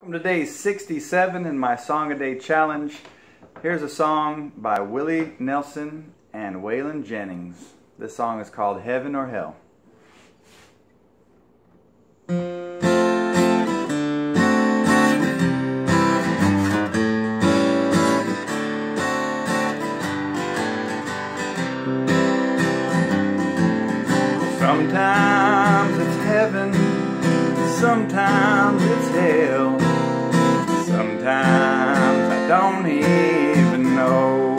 Welcome to day 67 in my Song a Day challenge. Here's a song by Willie Nelson and Waylon Jennings. This song is called Heaven or Hell. Sometimes it's heaven, sometimes it's hell. Sometimes I don't even know.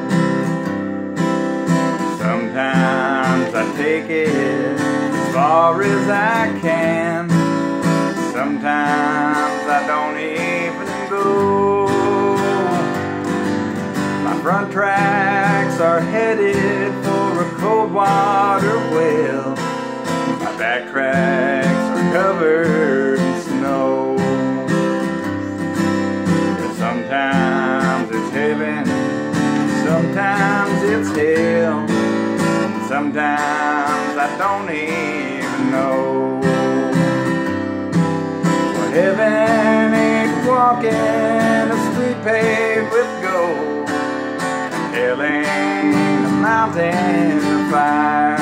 Sometimes I take it as far as I can. Sometimes I don't even go. My front tracks are headed for a cold water well. My back tracks are covered in snow. Sometimes it's heaven, sometimes it's hell. Sometimes I don't even know. Well, heaven ain't walking a street paved with gold. Hell ain't a mountain of fire.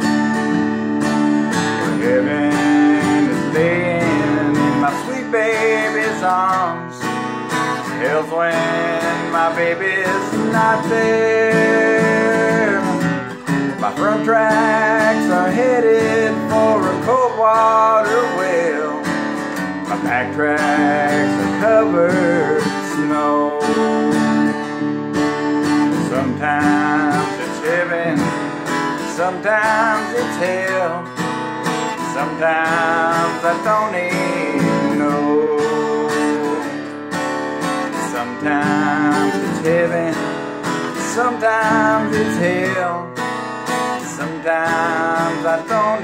Well, heaven is laying in my sweet baby's arms. Hell's when my baby's not there. My front tracks are headed for a cold water well. My back tracks are covered in snow. Sometimes it's heaven, sometimes it's hell. Sometimes I don't even know. Sometimes it's heaven, sometimes it's hell. Sometimes I don't